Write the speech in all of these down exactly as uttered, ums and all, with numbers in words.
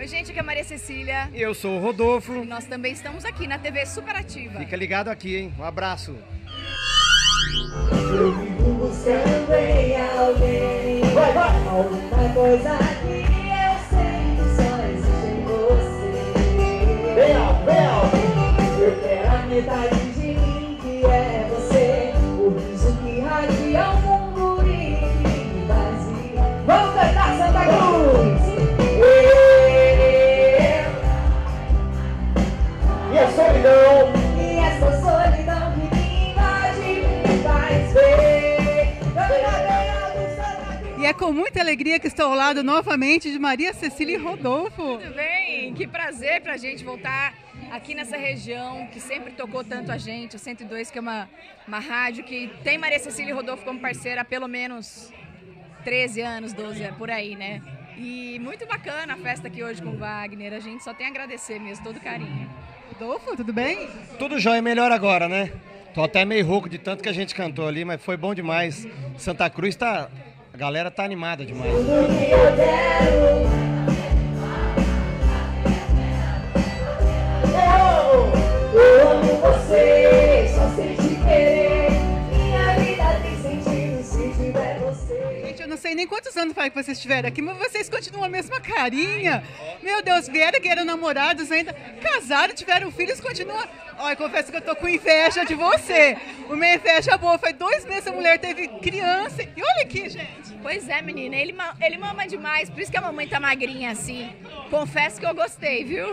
Oi, gente, aqui é a Maria Cecília. Eu sou o Rodolfo. E nós também estamos aqui na T V Superativa. Fica ligado aqui, hein? Um abraço. Eu vivo buscando em alguém. Vai, vai! Alguma coisa que eu sei que só existe em você. Vem, ó, vem, ó. Eu quero a metade de mim que é você. O riso que radia o mundo e vazio. Vamos cantar Santa Cruz! E a solidão? E essa solidão que me invade me faz ver. E é com muita alegria que estou ao lado novamente de Maria Cecília e Rodolfo. Tudo bem? Que prazer pra gente voltar aqui nessa região que sempre tocou tanto a gente, o cento e dois, que é uma, uma rádio que tem Maria Cecília e Rodolfo como parceira há pelo menos treze anos, doze, por aí, né? E muito bacana a festa aqui hoje com o Wagner, a gente só tem a agradecer mesmo, todo carinho. Rodolfo, tudo bem? Tudo jóia, melhor agora, né? Tô até meio rouco de tanto que a gente cantou ali, mas foi bom demais. Santa Cruz tá... A galera tá animada demais. Tudo que eu quero. Eu, eu amo você, só sei te querer. Minha vida tem sentido se tiver você. Gente, eu não sei nem quantos anos faz que vocês estiveram aqui, mas vocês continuam a mesma carinha. Meu Deus, vieram que eram namorados ainda, casaram, tiveram filhos, continuam... Olha, confesso que eu tô com inveja de você. Uma inveja boa, foi dois meses a mulher teve criança. E olha aqui, gente. Pois é, menina, ele, ma- ele mama demais, por isso que a mamãe tá magrinha assim. Confesso que eu gostei, viu?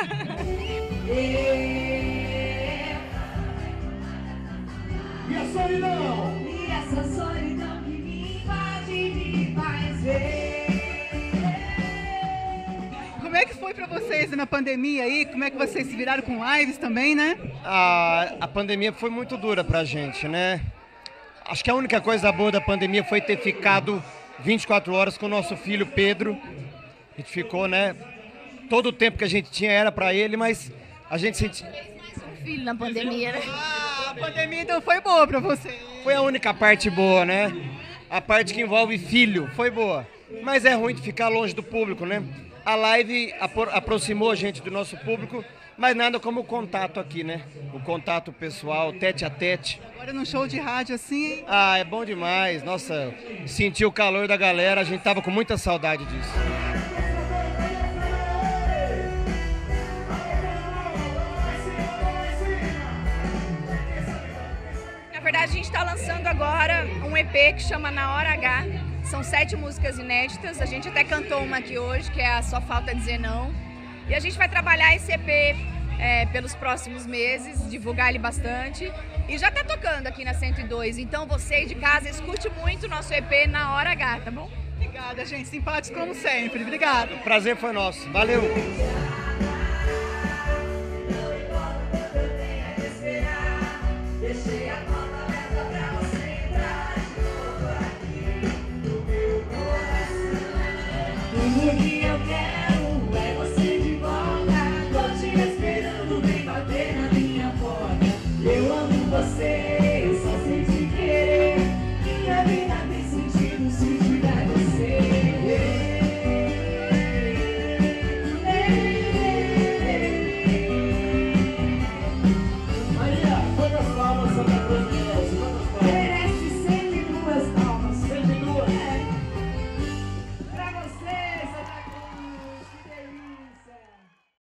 E a solidão? E essa solidão que me invade me faz ver. Como é que foi pra vocês na pandemia aí? Como é que vocês se viraram com lives também, né? A, a pandemia foi muito dura pra gente, né? Acho que a única coisa boa da pandemia foi ter ficado vinte e quatro horas com o nosso filho Pedro. A gente ficou, né? Todo o tempo que a gente tinha era pra ele, mas a gente sentiu... Um filho na pandemia, né? Ah, a pandemia então foi boa pra você. Foi a única parte boa, né? A parte que envolve filho foi boa. Mas é ruim de ficar longe do público, né? A live apro- aproximou a gente do nosso público, mas nada como o contato aqui, né? O contato pessoal, tete a tete. Agora num show de rádio assim, hein? Ah, é bom demais. Nossa, sentir o calor da galera, a gente tava com muita saudade disso. Na verdade, a gente está lançando agora um E P que chama Na Hora H. São sete músicas inéditas. A gente até cantou uma aqui hoje, que é a Só Falta Dizer Não. E a gente vai trabalhar esse E P é, pelos próximos meses, divulgar ele bastante. E já tá tocando aqui na cento e dois. Então você aí de casa, escute muito o nosso E P Na Hora H, tá bom? Obrigada, gente. Simpáticos como sempre. Obrigada. O prazer foi nosso. Valeu!